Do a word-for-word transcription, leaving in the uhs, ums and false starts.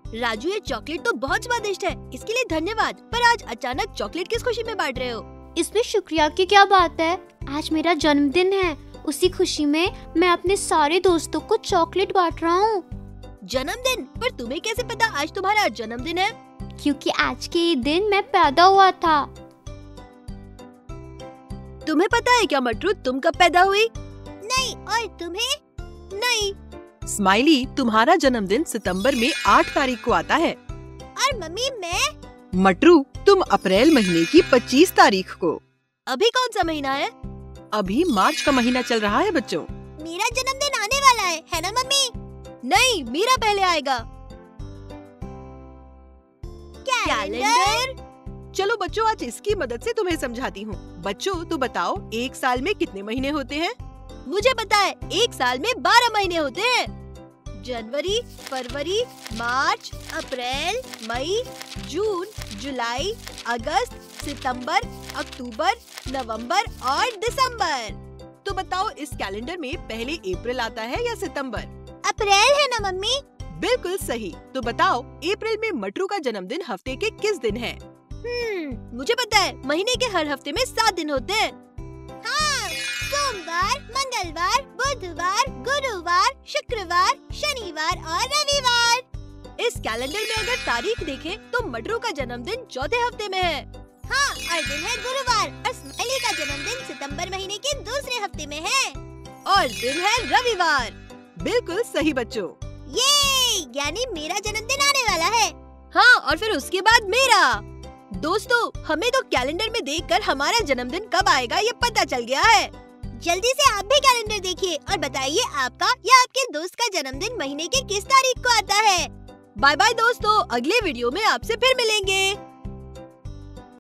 राजू, ये चॉकलेट तो बहुत स्वादिष्ट है, इसके लिए धन्यवाद। पर आज अचानक चॉकलेट किस खुशी में बांट रहे हो? इसमें शुक्रिया की क्या बात है? आज मेरा जन्मदिन है, उसी खुशी में मैं अपने सारे दोस्तों को चॉकलेट बांट रहा हूँ। जन्मदिन? पर तुम्हें कैसे पता आज तुम्हारा जन्मदिन है? क्योंकि आज के ये दिन मैं पैदा हुआ था। तुम्हें पता है क्या मटरू, तुम कब पैदा हुई? नहीं। और तुम्हें? नहीं। स्माइली, तुम्हारा जन्मदिन सितंबर में आठ तारीख को आता है। और मम्मी, मैं? मटरू, तुम अप्रैल महीने की पच्चीस तारीख को। अभी कौन सा महीना है? अभी मार्च का महीना चल रहा है बच्चों। मेरा जन्मदिन आने वाला है, है ना मम्मी? नहीं, मेरा पहले आएगा। कैलेंडर? चलो बच्चों, आज इसकी मदद से तुम्हें समझाती हूँ। बच्चों, तो बताओ, एक साल में कितने महीने होते हैं? मुझे पता है, एक साल में बारह महीने होते हैं। जनवरी, फरवरी, मार्च, अप्रैल, मई, जून, जुलाई, अगस्त, सितंबर, अक्टूबर, नवंबर और दिसंबर। तो बताओ, इस कैलेंडर में पहले अप्रैल आता है या सितंबर? अप्रैल है ना मम्मी? बिल्कुल सही। तो बताओ, अप्रैल में मटरू का जन्मदिन हफ्ते के किस दिन है? हम्म, मुझे पता है, महीने के हर हफ्ते में सात दिन होते हैं। हाँ, सोमवार, मंगलवार, बुधवार, गुरुवार, शुक्रवार, शनिवार और रविवार। इस कैलेंडर में अगर तारीख देखें तो मटरू का जन्मदिन चौथे हफ्ते में है। हाँ, और दिन है गुरुवार। और स्माइली का जन्मदिन सितंबर महीने के दूसरे हफ्ते में है। और दिन है रविवार। बिल्कुल सही बच्चों। ये यानी मेरा जन्मदिन आने वाला है। हाँ, और फिर उसके बाद मेरा। दोस्तों, हमें तो कैलेंडर में देखकर हमारा जन्मदिन कब आएगा ये पता चल गया है। जल्दी से आप भी कैलेंडर देखिए और बताइए आपका या आपके दोस्त का जन्मदिन महीने के किस तारीख को आता है। बाय बाय दोस्तों, अगले वीडियो में आपसे फिर मिलेंगे।